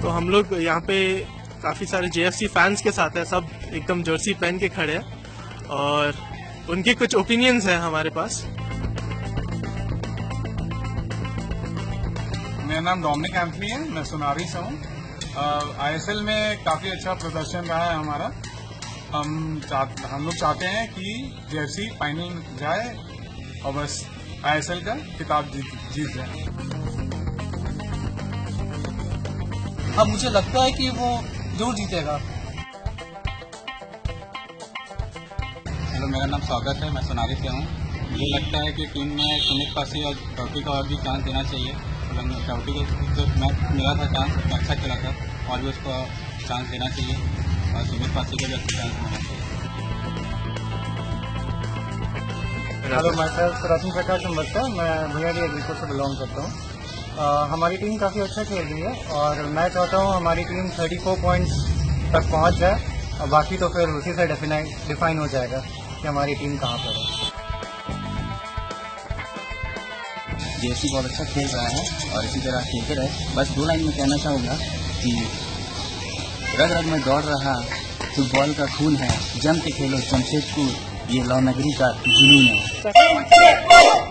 तो हम लोग यहाँ पे काफ़ी सारे जेएफसी फैंस के साथ हैं, सब एकदम जर्सी पहन के खड़े हैं और उनके कुछ ओपिनियंस हैं हमारे पास। मेरा नाम डोमिनिक एंथनी है, मैं सोनारी से हूँ। आईएसएल में काफ़ी अच्छा प्रदर्शन रहा है हमारा। हम लोग चाहते हैं कि जेएफसी फाइनल जाए और बस आईएसएल का खिताब जीत जाए। अब मुझे लगता है कि वो जरूर जीतेगा। हेलो, मेरा नाम स्वागत है, मैं सोनारी से हूँ। मुझे लगता है कि टीम में सुमित पासी और ट्रॉफी का और भी चांस देना चाहिए। ट्रॉफी को जो मैच मिला था चांस, अच्छा खेला था और भी उसको चांस देना चाहिए और सुमित पासी को भी अच्छा चांस देना चाहिए। हेलो, मैं रतन प्रकाश अम्बस्ता, मैं भुयारी एग्रीकोट से बिलोंग करता हूँ। हमारी टीम काफ़ी अच्छा खेल रही है और मैं चाहता हूँ हमारी टीम 34 पॉइंट्स तक पहुँच जाए और बाकी तो फिर उसी से डिफाइन हो जाएगा कि हमारी टीम कहाँ पर है। जेएफसी बहुत अच्छा खेल रहा है और इसी तरह खेलते रहे। बस 2 लाइन में कहना चाहूँगा कि रग रग में दौड़ रहा फुटबॉल का खून है, जम के खेलो जमशेदपुर, ये लौ नगरी का जुनून है।